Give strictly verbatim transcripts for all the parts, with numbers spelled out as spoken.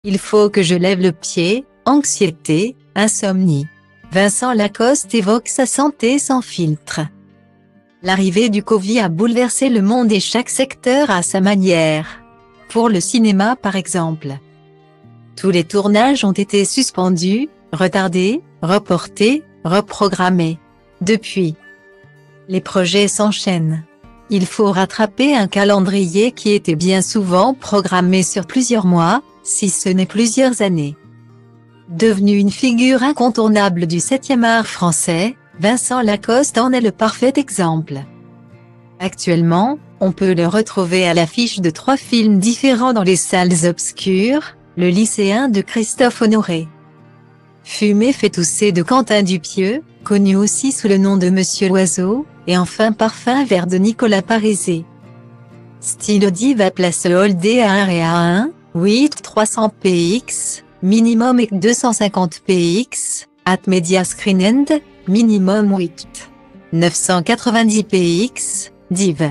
Il faut que je lève le pied, anxiété, insomnie. Vincent Lacoste évoque sa santé sans filtre. L'arrivée du Covid a bouleversé le monde et chaque secteur à sa manière. Pour le cinéma par exemple. Tous les tournages ont été suspendus, retardés, reportés, reprogrammés. Depuis, les projets s'enchaînent. Il faut rattraper un calendrier qui était bien souvent programmé sur plusieurs mois, si ce n'est plusieurs années. Devenu une figure incontournable du septième art français, Vincent Lacoste en est le parfait exemple. Actuellement, on peut le retrouver à l'affiche de trois films différents dans les salles obscures, Le lycéen de Christophe Honoré, Fumer fait tousser de Quentin Dupieux, connu aussi sous le nom de Monsieur Loiseau, et enfin Parfum vert de Nicolas Parézé. Stylo Diva place Holdé à un et à un, huit trois cents p x, minimum et deux cent cinquante p x, at media screen end, minimum huit neuf cent quatre-vingt-dix p x, div.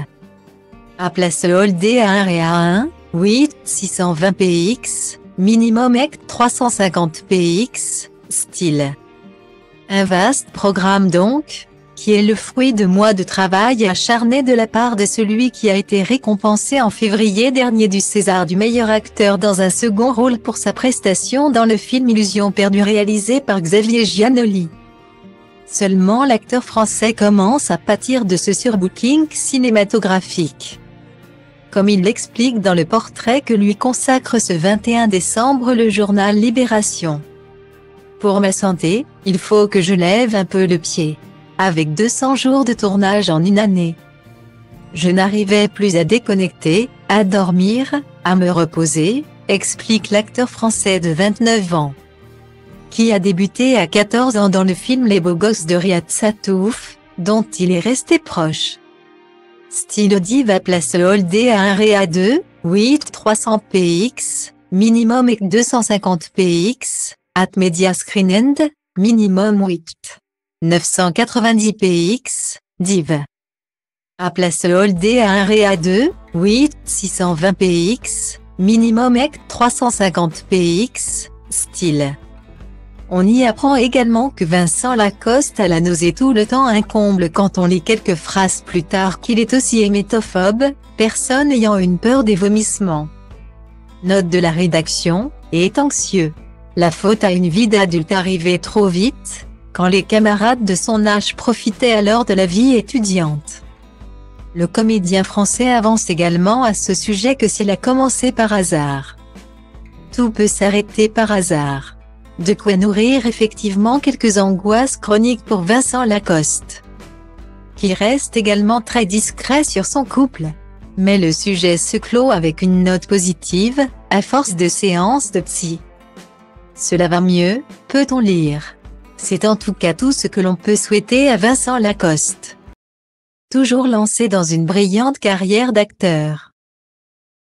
À place Holdé à un et à un, huit six cent vingt p x, minimum et trois cent cinquante p x, style. Un vaste programme donc, qui est le fruit de mois de travail acharné de la part de celui qui a été récompensé en février dernier du César du meilleur acteur dans un second rôle pour sa prestation dans le film Illusion perdue réalisé par Xavier Giannoli. Seulement l'acteur français commence à pâtir de ce surbooking cinématographique. Comme il l'explique dans le portrait que lui consacre ce vingt et un décembre le journal Libération. Pour ma santé, il faut que je lève un peu le pied. Avec deux cents jours de tournage en une année. Je n'arrivais plus à déconnecter, à dormir, à me reposer, explique l'acteur français de vingt-neuf ans. Qui a débuté à quatorze ans dans le film Les Beaux Gosses de Riyad Sattouf, dont il est resté proche. Stylo Diva place Holdé à un et à deux, huit trois cents p x, minimum et deux cent cinquante p x, at media screen end, minimum huit neuf cent quatre-vingt-dix p x, div. À place Holdé à un et à deux, huit six cent vingt p x, minimum et trois cent cinquante p x, style. On y apprend également que Vincent Lacoste a la nausée tout le temps, un comble quand on lit quelques phrases plus tard qu'il est aussi hémétophobe, personne ayant une peur des vomissements. Note de la rédaction, et est anxieux. La faute à une vie d'adulte arrivée trop vite, quand les camarades de son âge profitaient alors de la vie étudiante. Le comédien français avance également à ce sujet que s'il a commencé par hasard. Tout peut s'arrêter par hasard. De quoi nourrir effectivement quelques angoisses chroniques pour Vincent Lacoste, qui reste également très discret sur son couple. Mais le sujet se clôt avec une note positive, à force de séances de psy. Cela va mieux, peut-on lire. C'est en tout cas tout ce que l'on peut souhaiter à Vincent Lacoste. Toujours lancé dans une brillante carrière d'acteur.